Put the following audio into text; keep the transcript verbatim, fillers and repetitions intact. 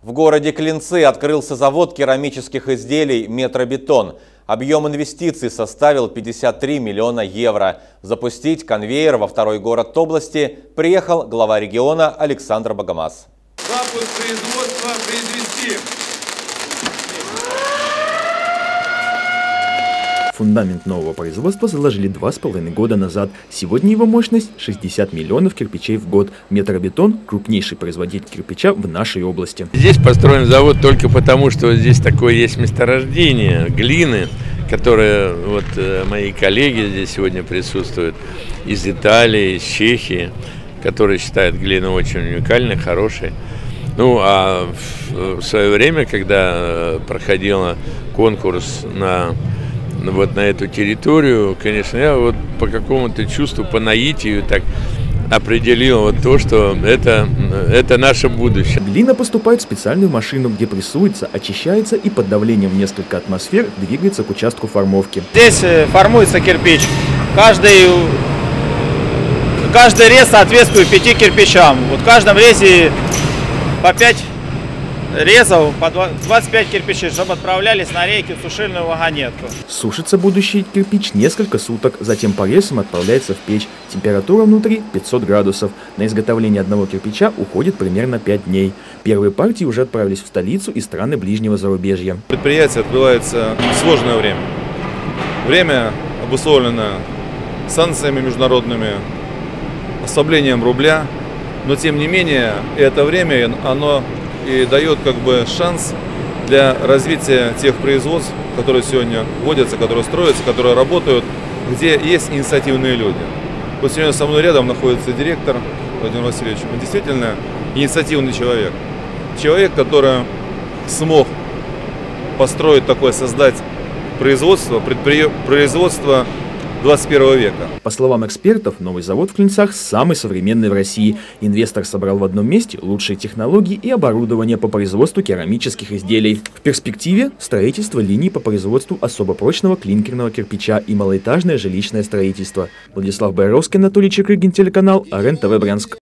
В городе Клинцы открылся завод керамических изделий «Метробетон». Объем инвестиций составил пятьдесят три миллиона евро. Запустить конвейер во второй город области приехал глава региона Александр Богомаз. Запуск производства произвести. Фундамент нового производства заложили два с половиной года назад. Сегодня его мощность шестьдесят миллионов кирпичей в год. Метробетон – крупнейший производитель кирпича в нашей области. Здесь построен завод только потому, что здесь такое есть месторождение глины, которое вот мои коллеги здесь сегодня присутствуют из Италии, из Чехии, которые считают глину очень уникальной, хорошей. Ну, а в свое время, когда проходил конкурс на вот на эту территорию, конечно, я вот по какому-то чувству, по наитию так определил вот то, что это, это наше будущее. Глина поступает в специальную машину, где прессуется, очищается и под давлением в несколько атмосфер двигается к участку формовки. Здесь формуется кирпич. Каждый, каждый рез соответствует пяти кирпичам. Вот в каждом резе по пять резов, по двадцать пять кирпичей, чтобы отправлялись на рейки в сушильную вагонетку. Сушится будущий кирпич несколько суток, затем по рельсам отправляется в печь. Температура внутри пятьсот градусов. На изготовление одного кирпича уходит примерно пять дней. Первые партии уже отправились в столицу и страны ближнего зарубежья. Предприятие открывается в сложное время. Время обусловлено санкциями международными, ослаблением рубля, но тем не менее это время, оно и дает как бы шанс для развития тех производств, которые сегодня вводятся, которые строятся, которые работают, где есть инициативные люди. Вот сегодня со мной рядом находится директор Владимир Васильевич. Он действительно инициативный человек. Человек, который смог построить такое, создать производство, предпри... производство двадцать первого века. По словам экспертов, новый завод в Клинцах самый современный в России. Инвестор собрал в одном месте лучшие технологии и оборудование по производству керамических изделий. В перспективе строительство линий по производству особо прочного клинкерного кирпича и малоэтажное жилищное строительство. Владислав Байровский, Анатолий Чекрыгин, телеканал РЕН-ТВ Брянск.